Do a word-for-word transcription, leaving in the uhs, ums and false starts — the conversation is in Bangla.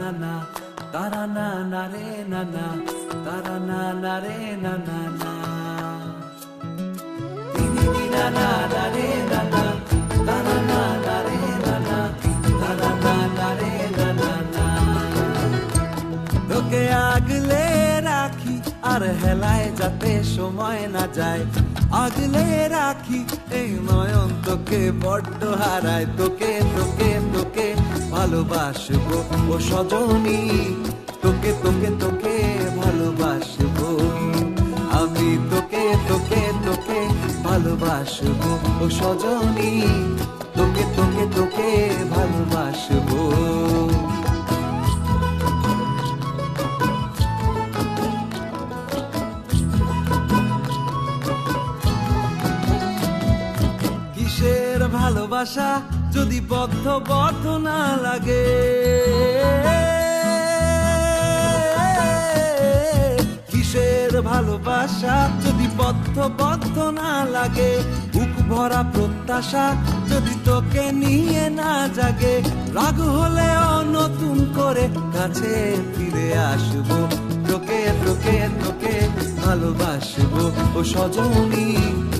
না না তারা না না রে না না তারা না না রে না না না না না না রে না না তারা না না রে না না তারা না না রে না না না তোকে আগলে রাখি আর হেলায় যাতে সময় না যায় আগলে রাখি এই নয়ন তোকে বড্ড হারায় তোকে তোকে তোকে ভালোবাসবো ও সজনী তোকে তোকে তোকে ভালোবাসবো আমি তোকে তোকে তোকে ভালোবাসবো ও সজনী তোকে তোকে তোকে ভালোবাসবো কিসের ভালোবাসা যদি বদ্ধ বদ্ধ না লাগে কিসের ভালোবাসা যদি বদ্ধ বদ্ধ না লাগে বুক ভরা প্রত্যাশা যদি তোকে নিয়ে না জাগে রাগ হলেও নতুন করে কাছে ফিরে আসবো তোকে তোকে তোকে ভালোবাসবো ও সজনী